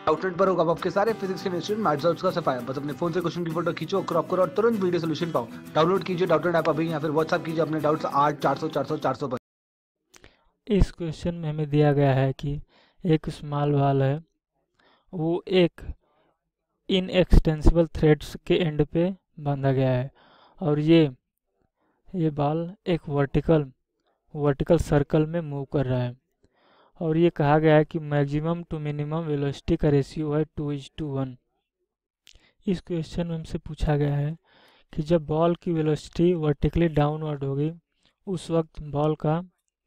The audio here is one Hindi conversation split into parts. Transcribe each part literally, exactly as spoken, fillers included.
आउटलेट पर होगा आपके सारे फिजिक्स केमिस्ट्री मैथ्स डाउट्स का सफाया। बस अपने फोन से क्वेश्चन की फोटो खींचो, क्रॉप करो और तुरंत वीडियो सोल्यूशन पाओ। डाउनलोड कीजिए डाउटलेट ऐप अभी या फिर व्हाट्सएप कीजिए अपने डाउट्स आठ चार सौ चार सौ चार सौ पर। इस क्वेश्चन में हमें दिया गया है कि एक स्मॉल बॉल है, वो एक इनएक्सटेंसिबल थ्रेड्स के एंड पे बांधा गया है और ये ये बॉल एक वर्टिकल वर्टिकल सर्कल में मूव कर रहा है और ये कहा गया है कि मैक्सिमम टू मिनिमम वेलोसिटी का रेशियो है टू इज टू वन। इस क्वेश्चन में हमसे पूछा गया है कि जब बॉल की वेलोसिटी वर्टिकली डाउनवर्ड होगी उस वक्त बॉल का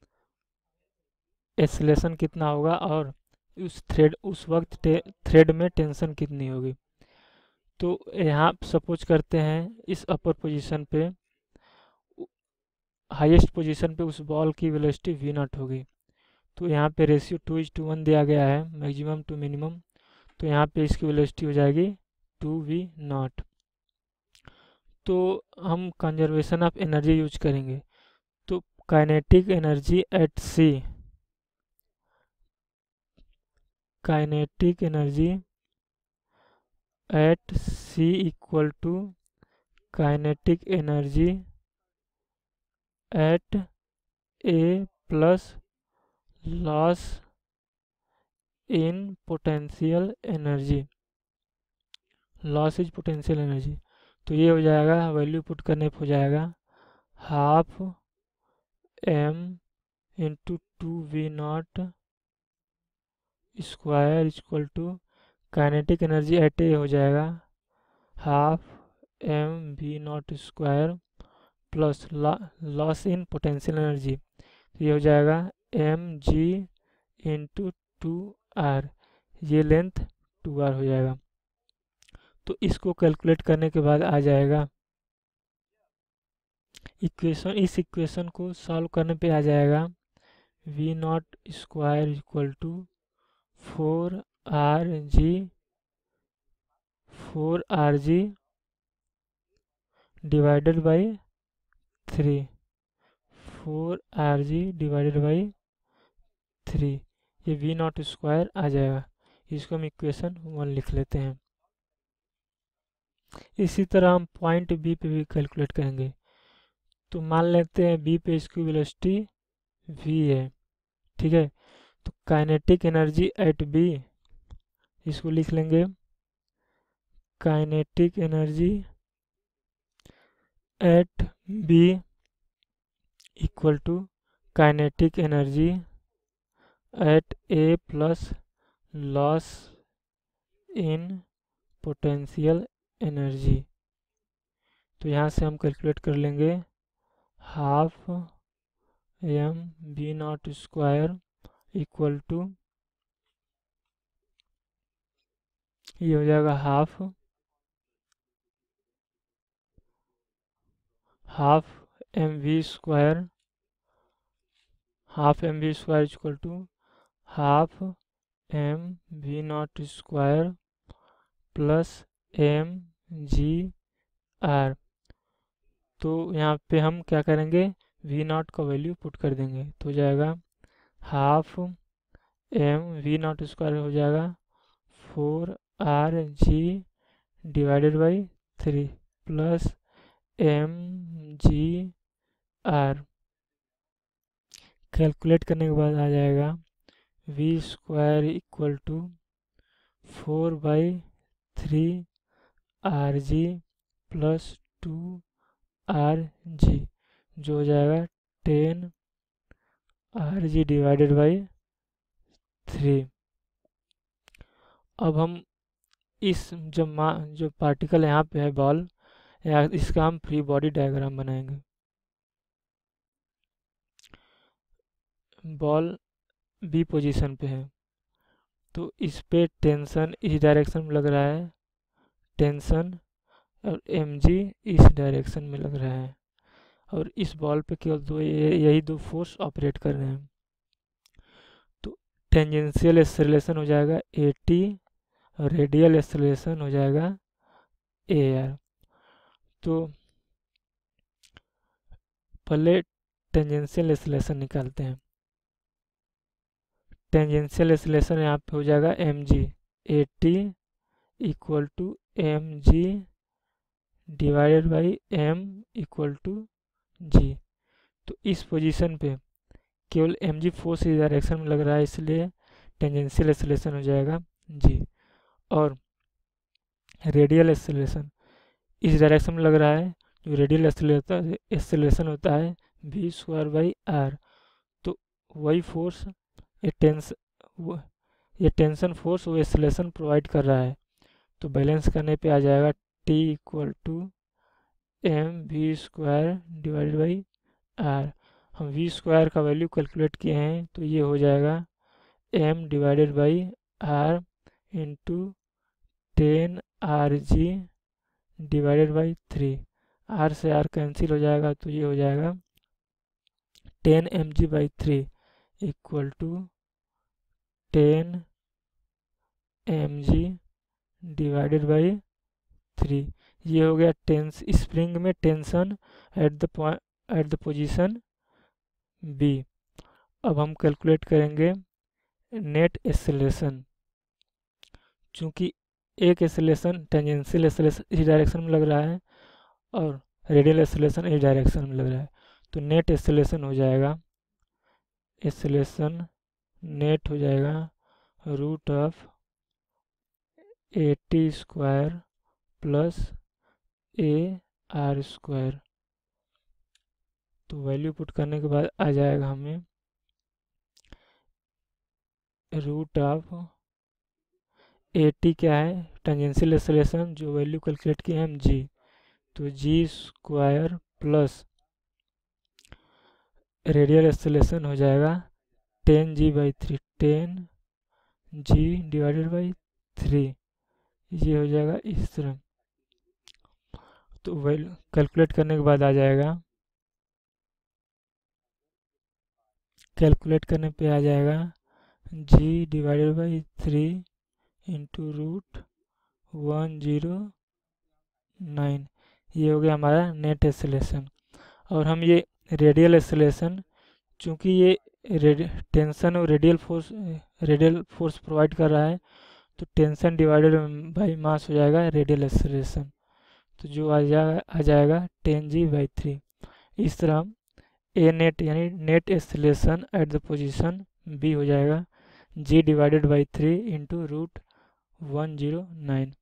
एक्सेलरेशन कितना होगा और उस थ्रेड उस वक्त थ्रेड में टेंशन कितनी होगी। तो यहाँ सपोज करते हैं इस अपर पोजीशन पे हाईएस्ट पोजीशन पे उस बॉल की वेलोसिटी वी नॉट होगी। तो यहाँ पे ratio two is to one दिया गया है मैक्सिमम टू मिनिमम, तो यहाँ पे इसकी वेलोसिटी हो जाएगी टू वी नॉट। तो हम कंजर्वेशन ऑफ एनर्जी यूज करेंगे। तो kinetic energy at C kinetic energy at C equal to kinetic energy at A plus loss in potential energy. Loss is potential energy, तो ये हो जाएगा, वैल्यू पुट करने पर हो जाएगा half m into two v naught square equal to kinetic energy at A हो जाएगा half m v naught square plus loss in potential energy, तो ये हो जाएगा m g into two r, ये लेंथ टू आर हो जाएगा। तो इसको कैलकुलेट करने के बाद आ जाएगा इक्वेशन, इस इक्वेशन को सॉल्व करने पे आ जाएगा v naught square equal to four r g four r g divided by three four r g divided by three, ये वी नॉट स्क्वायर आ जाएगा। इसको हम इक्वेशन वन लिख लेते हैं। इसी तरह हम पॉइंट बी पे भी कैलकुलेट करेंगे। तो मान लेते हैं बी पे इसकी वेलोसिटी वी है, ठीक है। तो काइनेटिक एनर्जी एट बी, इसको लिख लेंगे kinetic energy at B equal to kinetic energy at A plus loss in potential energy. तो यहाँ से हम कैलकुलेट कर लेंगे half m b naught square equal to, ये हो जाएगा half half m v square half m v square equal to half m v naught square plus m g r. तो यहाँ पे हम क्या करेंगे, वी नॉट का वैल्यू पुट कर देंगे, तो हो जाएगा half m v naught square हो जाएगा four r g divided by three plus m g r. Calculate करने के बाद आ जाएगा v square equal to four by three r g plus two r g, जो हो जाएगा ten r g divided by three. अब हम इस जो मा जो पार्टिकल यहाँ पे है बॉल, या इसका हम फ्री बॉडी डायग्राम बनाएंगे। बॉल बी पोजीशन पे है, तो इस पे टेंशन इस डायरेक्शन में लग रहा है, टेंशन और एम जी इस डायरेक्शन में लग रहा है, और इस बॉल पे केवल दो यही दो फोर्स ऑपरेट कर रहे हैं। तो टेंजेंशियल एक्सेलरेशन हो जाएगा ए टी और रेडियल एक्सेलरेशन हो जाएगा ए आर। तो पहले टेंजेंशियल एक्सेलरेशन निकालते हैं। टेंजेंशियल एक्सेलरेशन यहाँ पे हो जाएगा m g, a t equal to m g divided by m equal to g. तो इस पोजीशन पे केवल एम जी फोर्स इस डायरेक्शन में लग रहा है, इसलिए टेंजेंशियल एक्सेलरेशन हो जाएगा जी। और रेडियल एक्सेलरेशन इस डायरेक्शन में लग रहा है, जो रेडियल एक्सेलरेशन होता है वी स्क्वायर बाई आर। तो वही फोर्स ये टेंस ये टेंशन फोर्स वो एक्सेलरेशन प्रोवाइड कर रहा है। तो बैलेंस करने पे आ जाएगा T equal to m v square divided by r. हम वी स्क्वायर का वैल्यू कैलकुलेट किए हैं, तो ये हो जाएगा m divided by r into ten r g divided by three. R से आर कैंसिल हो जाएगा, तो ये हो जाएगा ten m g by three equal to ten m g divided by three. ये हो गया टेंस स्प्रिंग में tension at the point at the position B. अब हम कैलकुलेट करेंगे नेट एक्सेलरेशन। चूंकि एक एक्सेलरेशन टेंजेंशियल एक्सेलरेशन इस डायरेक्शन में लग रहा है और रेडियल एक्सेलरेशन इस डायरेक्शन में लग रहा है, तो नेट एक्सेलरेशन हो जाएगा एक्सेलरेशन नेट हो जाएगा root of a t square plus a r square. तो वैल्यू पुट करने के बाद आ जाएगा हमें रूट ऑफ ए टी क्या है टेंजेंशियल एक्सेलरेशन, जो वैल्यू कैलकुलेट किए हम जी, तो g square plus radial acceleration हो जाएगा ten g by three ten g divided by three. ये हो जाएगा इस तरह। तो वैल्यू कैलकुलेट करने के बाद आ जाएगा कैलकुलेट करने पे आ जाएगा g divided by three into root one zero nine. ये हो गया हमारा नेट एक्सेलरेशन। और हम ये रेडियल एक्सेलरेशन, चूँकि ये टेंशन और radial force radial force provide कर रहा है, तो टेंशन डिवाइडेड बाई मास हो जाएगा रेडियल एक्सेलरेशन। तो जो आ जाएगा आ जाएगा टेन जी बाई थ्री। इस तरह हम ए नेट यानी net acceleration at the position B हो जाएगा g divided by three into root one zero nine.